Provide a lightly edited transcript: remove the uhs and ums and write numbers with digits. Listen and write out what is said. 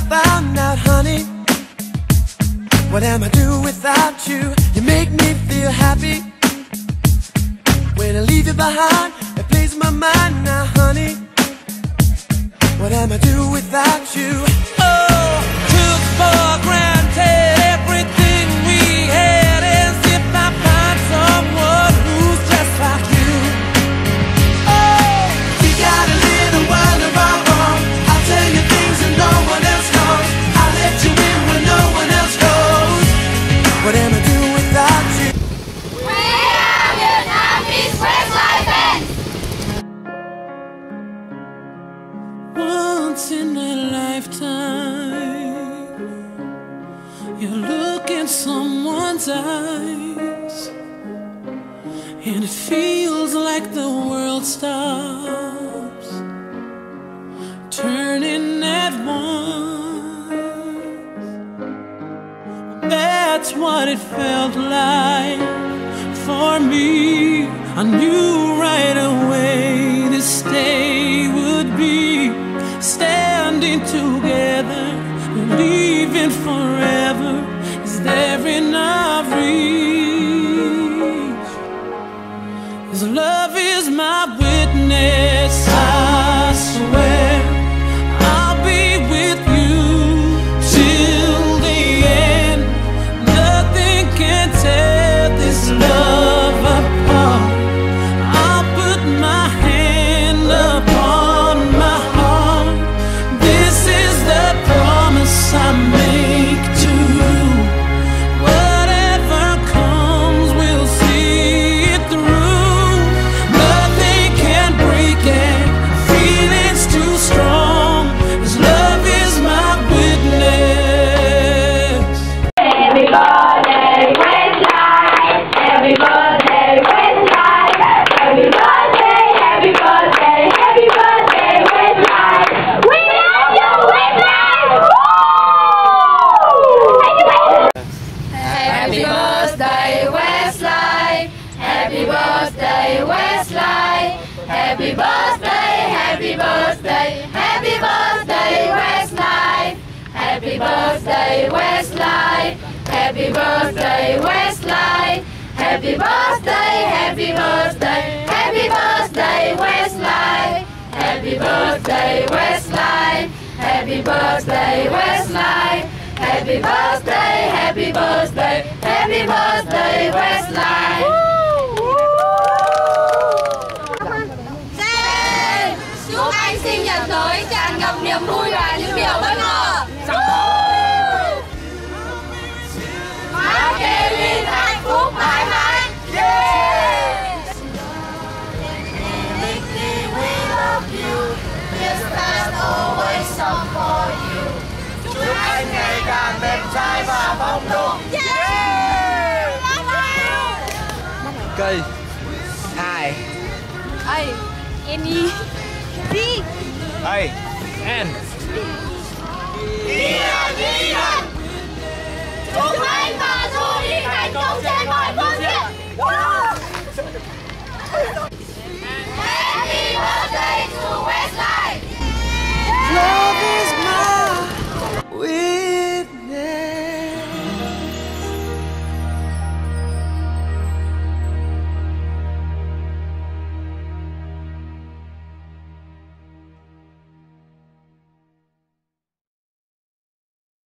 found out, honey. What am I do without you? You make me feel happy. When I leave you behind, it plays my mind now, honey. What am I do without you? Oh, took for granted everything we had, as if I find someone who's just like you. Oh, we got a little world of our own. I'll tell you things that no one else knows. I'll let you in when no one else goes. What am I do without you? We are Vietnamese Westlife fans. Once in a lifetime, you look in someone's eyes, and it feels like the world stops turning at once. That's what it felt like for me. I knew right away this day would be standing together, believing forever is there in our reach. 'Cause love is my witness, I swear I'll be with you till the end. Nothing can tear this love apart. I'll put my hand upon my heart. This is the promise I make to you. Whatever comes, we'll see it through. Nothing can break it, feeling's too strong, 'cause love is my witness. Happy birthday, Westlife. Happy birthday, Westlife. Happy birthday, happy birthday, happy birthday, Westlife. We love you, Westlife. Woo! Happy birthday, Westlife. Happy birthday, Westlife. Happy birthday, happy birthday, happy birthday, Westlife. Happy birthday, Westlife. Happy birthday, Westlife. Happy birthday, happy birthday, happy birthday, Westlife. Happy birthday, Westlife. Happy birthday, Westlife. Happy birthday, happy birthday, happy birthday, Westlife. Chúc anh sinh nhật tới tràn ngập niềm vui và những điều bất ngờ. Má Kevin hạnh phúc mãi mãi. Nicky, we love you. Yes, there's always some for you. Chúc anh ngày càng đẹp trai và phong độ. Cây I Any. D. A N Ian.